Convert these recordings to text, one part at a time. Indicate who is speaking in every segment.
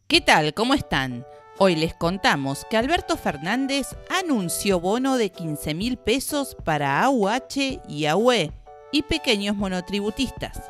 Speaker 1: ¿Qué tal? ¿Cómo están? Hoy les contamos que Alberto Fernández anunció bono de 15.000 pesos para AUH y AUE y pequeños monotributistas.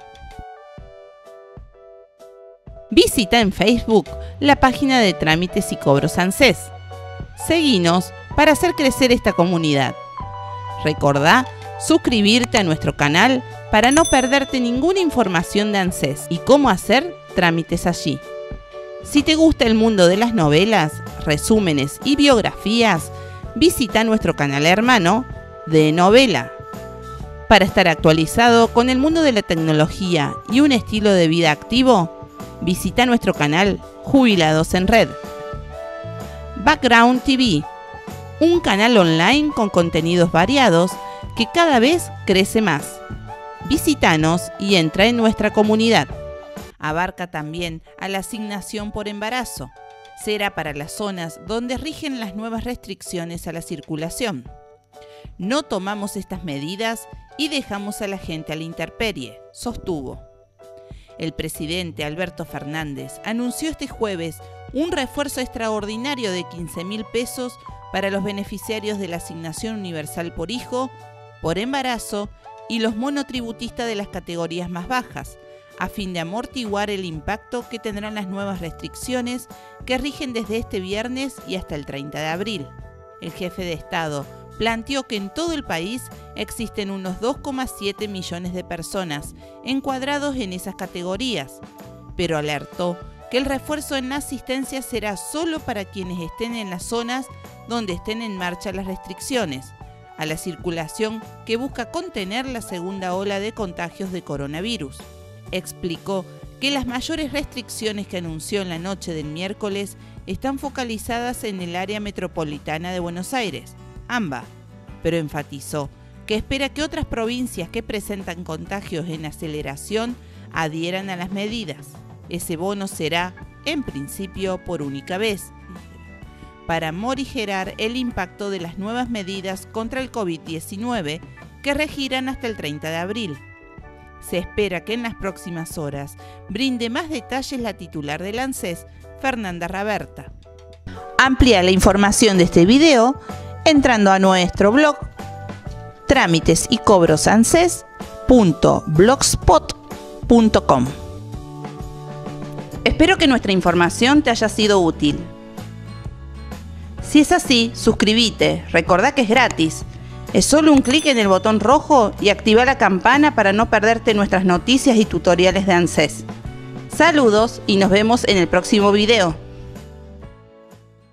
Speaker 1: Visita en Facebook la página de Trámites y Cobros ANSES. Seguinos para hacer crecer esta comunidad. Recordá suscribirte a nuestro canal para no perderte ninguna información de ANSES y cómo hacer trámites allí. Si te gusta el mundo de las novelas, resúmenes y biografías, visita nuestro canal hermano de Novela. Para estar actualizado con el mundo de la tecnología y un estilo de vida activo, visita nuestro canal Jubilados en Red. Background TV, un canal online con contenidos variados que cada vez crece más. Visítanos y entra en nuestra comunidad. Abarca también a la asignación por embarazo. Será para las zonas donde rigen las nuevas restricciones a la circulación. No tomamos estas medidas y dejamos a la gente a la intemperie, sostuvo. El presidente Alberto Fernández anunció este jueves un refuerzo extraordinario de 15.000 pesos para los beneficiarios de la Asignación Universal por Hijo, por embarazo y los monotributistas de las categorías más bajas, a fin de amortiguar el impacto que tendrán las nuevas restricciones que rigen desde este viernes y hasta el 30 de abril. El jefe de Estado planteó que en todo el país existen unos 2,7 millones de personas encuadrados en esas categorías, pero alertó que el refuerzo en la asistencia será solo para quienes estén en las zonas donde estén en marcha las restricciones a la circulación que busca contener la segunda ola de contagios de coronavirus. Explicó que las mayores restricciones que anunció en la noche del miércoles están focalizadas en el área metropolitana de Buenos Aires, AMBA, pero enfatizó que espera que otras provincias que presentan contagios en aceleración adhieran a las medidas. Ese bono será, en principio, por única vez, para morigerar el impacto de las nuevas medidas contra el COVID-19 que regirán hasta el 30 de abril. Se espera que en las próximas horas brinde más detalles la titular del ANSES, Fernanda Raberta. Amplía la información de este video entrando a nuestro blog trámitesycobrosanses.blogspot.com. Espero que nuestra información te haya sido útil. Si es así, suscríbete, recordá que es gratis. Es solo un clic en el botón rojo y activa la campana para no perderte nuestras noticias y tutoriales de ANSES. Saludos y nos vemos en el próximo video.